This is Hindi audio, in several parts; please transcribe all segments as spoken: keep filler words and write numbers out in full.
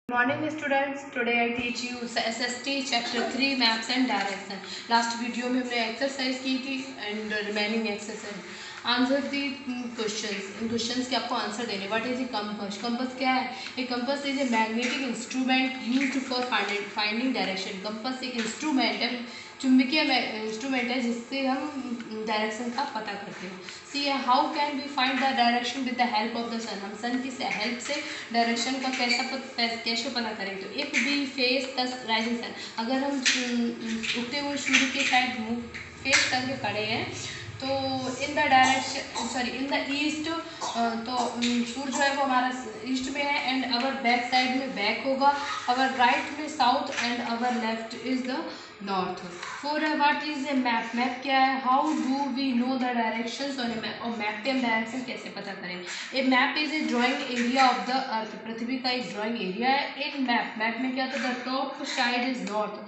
Morning students, today I teach you S S T chapter three maps and direction. Last video में हमने एक्सरसाइज की थी and remaining exercise answer the questions. इन क्वेश्चंस के आपको आंसर देने. What is a compass? Compass क्या है? A compass is a magnetic instrument used for finding direction. Compass एक इंस्ट्रूमेंट है, चुंबकीय इंस्ट्रूमेंट है जिससे हम डायरेक्शन का पता करते हैं. See how can we find the direction with the help of the sun. हम सन की हेल्प से डायरेक्शन का कैसा कैसे पता करें. तो if we face the rising sun, अगर हम उगते हुए सूर्य के साइड मुंह फेस करके खड़े हैं तो in the direction sorry in the east, तो सूर्य जो है वो हमारा ईस्ट में है एंड अवर बैक साइड में बैक होगा, अवर राइट में south and our left is the north. Four what is a map? Map क्या है? How do we know the directions on a map. और मैप पे हम डायरेक्शन कैसे पता करें? A map is a drawing area of the अर्थ. पृथ्वी का एक ड्राइंग एरिया है. इन मैप मैप में क्या होता है? The top side is north.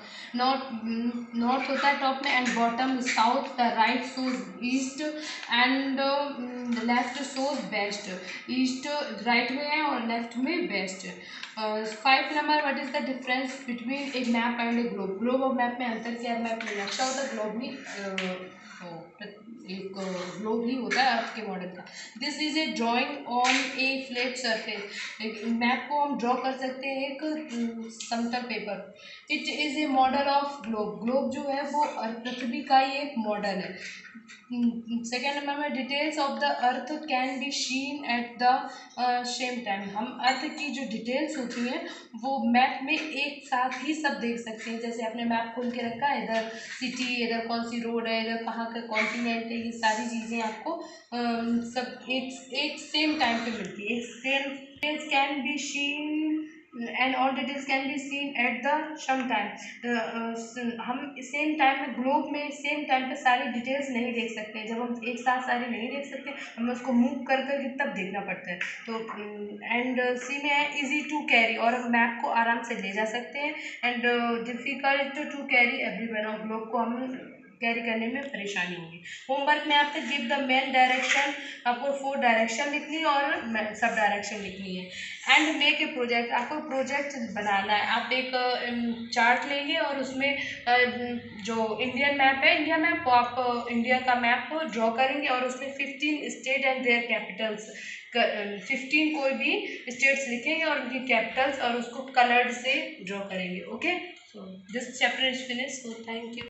North north होता है टॉप में and bottom south. The right shows east and left shows west. East right में है और लेफ्ट में west. Five number what is the difference between a map and a globe. Globe और मैप में अंतर क्या है? मैप में नक्शा होता है, ग्लोब में एक ग्लोब ही होता है अर्थ के मॉडल का. This is a drawing on a flat surface. Map को हम ड्रॉ कर सकते हैं एक समतल paper. It is a model of globe. Globe जो है वो पृथ्वी का ही एक मॉडल है. सेकेंड नंबर में details of the earth can be seen at the same time. हम अर्थ की जो डिटेल्स होती हैं वो मैप में एक साथ ही सब देख सकते हैं. जैसे आपने मैप खोल के रखा है, इधर सिटी, इधर कौन सी रोड है, इधर कहाँ का कॉन्टिनेंट है, ये सारी चीज़ें आपको uh, सब एक एक सेम टाइम पे मिलती है. एक same details can be seen and all details can be seen at the some time. हम सेम टाइम में ग्लोब में सेम टाइम पे सारी डिटेल्स नहीं देख सकते. जब हम एक साथ सारी नहीं देख सकते, हमें उसको मूव कर करके तब देखना पड़ता है. तो एंड सी में है इजी टू कैरी, और हम मैप को आराम से ले जा सकते हैं. And difficult to carry everywhere, और ग्लोब को हम कैरी करने में परेशानी होगी. होमवर्क में आपको गिव द मेन डायरेक्शन, आपको फोर डायरेक्शन लिखनी और सब डायरेक्शन लिखनी है. एंड मेक ए प्रोजेक्ट, आपको प्रोजेक्ट बनाना है. आप एक चार्ट लेंगे और उसमें जो इंडियन मैप है, इंडिया मैप, आप इंडिया का मैप ड्रॉ करेंगे और उसमें fifteen state and their capitals, fifteen कोई भी स्टेट्स लिखेंगे और उनकी कैपिटल्स और उसको कलर्ड से ड्रॉ करेंगे. Okay, so this chapter is finish. So thank you.